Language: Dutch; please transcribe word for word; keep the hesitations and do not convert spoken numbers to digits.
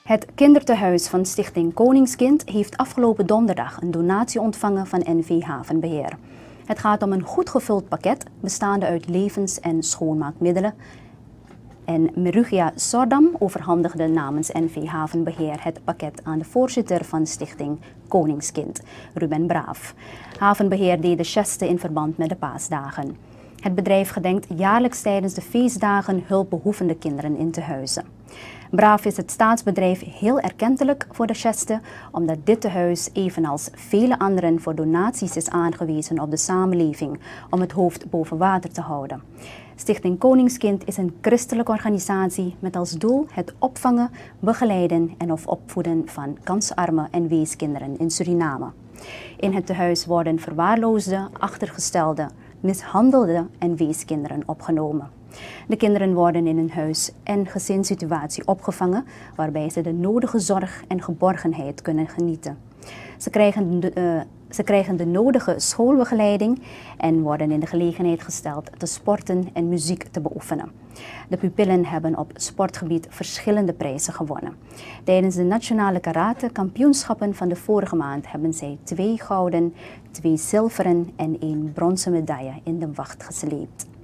Het kindertehuis van Stichting Koningskind heeft afgelopen donderdag een donatie ontvangen van N V Havenbeheer. Het gaat om een goed gevuld pakket bestaande uit levens- en schoonmaakmiddelen. En Merugia Sordam overhandigde namens N V Havenbeheer het pakket aan de voorzitter van Stichting Koningskind, Ruben Braaf. Havenbeheer deed de geste in verband met de paasdagen. Het bedrijf gedenkt jaarlijks tijdens de feestdagen hulpbehoevende kinderen in tehuizen. Braaf is het staatsbedrijf heel erkentelijk voor de geste, omdat dit tehuis evenals vele anderen voor donaties is aangewezen op de samenleving om het hoofd boven water te houden. Stichting Koningskind is een christelijke organisatie met als doel het opvangen, begeleiden en of opvoeden van kansarme en weeskinderen in Suriname. In het tehuis worden verwaarloosde, achtergestelde, mishandelde en weeskinderen opgenomen. De kinderen worden in een huis- en gezinssituatie opgevangen waarbij ze de nodige zorg en geborgenheid kunnen genieten. Ze krijgen de, uh, ze krijgen de nodige schoolbegeleiding en worden in de gelegenheid gesteld te sporten en muziek te beoefenen. De pupillen hebben op sportgebied verschillende prijzen gewonnen. Tijdens de nationale karate kampioenschappen van de vorige maand hebben zij twee gouden, twee zilveren en één bronzen medaille in de wacht gesleept.